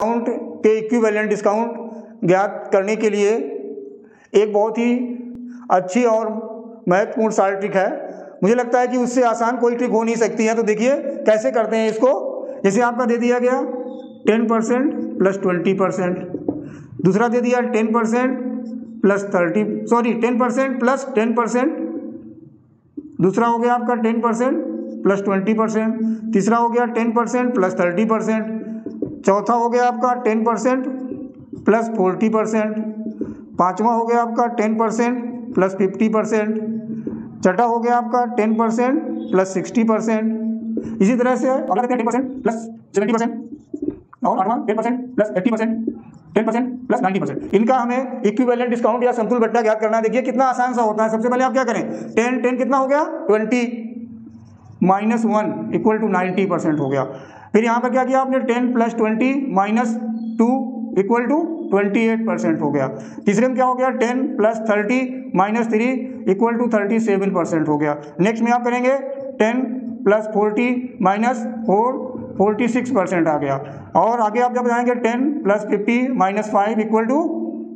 Discount के equivalent discount ज्ञात करने के लिए एक बहुत ही अच्छी और महत्वपूर्ण सारी ट्रिक है। मुझे लगता है कि उससे आसान कोई ट्रिक हो नहीं सकती है। तो देखिए कैसे करते हैं इसको। जैसे आपका दे दिया गया 10% प्लस 20%, दूसरा दे दिया 10% प्लस 10% प्लस 10%, दूसरा हो गया आपका 10% प्लस 20%, तीसरा हो गया 10% प्लस 30%, चौथा हो गया आपका 10% प्लस 40%, पाँचवा हो गया आपका 10% प्लस 50%, छठा हो गया आपका 10% प्लस 60%। इसी तरह से अगला 10% प्लस 70% और आठवां 10% प्लस 80%, 10% प्लस 90%। इनका हमें इक्विवेलेंट डिस्काउंट या समतुल्य बट्टा ज्ञात करना है। देखिए कितना आसान सा होता है। सबसे पहले आप क्या करें, 10 कितना हो गया 20 माइनस 1 इक्वल टू 90% हो गया। फिर यहाँ पर क्या किया आपने 10 प्लस 20 माइनस 2 इक्वल टू 28% हो गया। तीसरे में क्या हो गया 10 प्लस 30 माइनस 3 इक्वल टू 37% हो गया। नेक्स्ट में आप करेंगे 10 प्लस 40 माइनस 4 46% आ गया। और आगे आप जब जाएंगे 10 प्लस 50 माइनस 5 इक्वल टू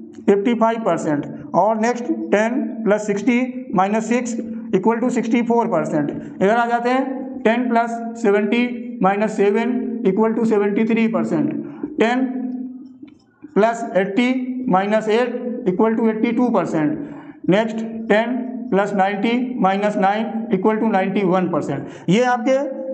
55%। और next 10 plus 60 minus 6 equal to 64%। इधर आ जाते हैं 10 plus 70 minus 7 equal to 73%, 10 plus 80 minus 8 equal to 82%, next 10 plus 90 minus 9 equal to 91%। ये आपके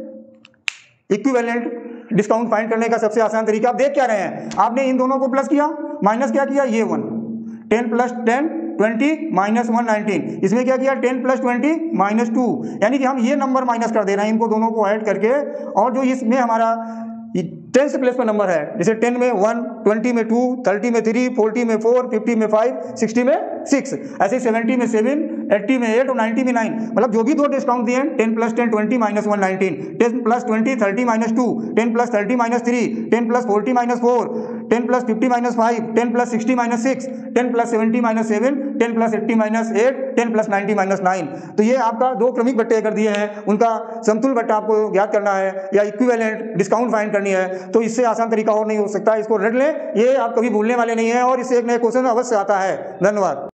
इक्विवेलेंट डिस्काउंट फाइंड करने का सबसे आसान तरीका। आप देख क्या रहे हैं, आपने इन दोनों को प्लस किया, माइनस क्या किया, ये 1, 10 प्लस 10 20 माइनस 1 19। इसमें क्या किया 10 प्लस 20 माइनस 2, यानी कि हम ये नंबर माइनस कर दे रहे हैं इनको दोनों को ऐड करके। और जो इसमें हमारा 10 से प्लेस पर नंबर है, जैसे 10 में 1, 20 में 2, 30 में 3, 40 में 4, 50 में 5, 60 में 6, ऐसे 70 में 7, 80 में 8 और 90 में 9। मतलब जो भी दो डिस्काउंट दिए 10 plus 10 20 minus 1 19, 10 plus 20 30 minus 2, 10 plus 30 minus 3, 10 plus 40 minus 4, 10 plus 50 minus 5, 10 plus 60 minus 6, 10 plus 70 minus 7, 10 plus 80 minus 8, 10 plus 90 minus 9। तो ये आपका दो क्रमिक बट्टे कर दिए हैं, उनका समतुल्य बट्टा आपको ज्ञात करना है या इक्विवेलेंट डिस्काउंट फाइंड करनी है। तो इससे आसान तरीका और नहीं हो सकता, इसको रट लें, ये आप कभी भूलने वाले नहीं है और इससे एक नया क्वेश्चन अवश्य आता है। धन्यवाद।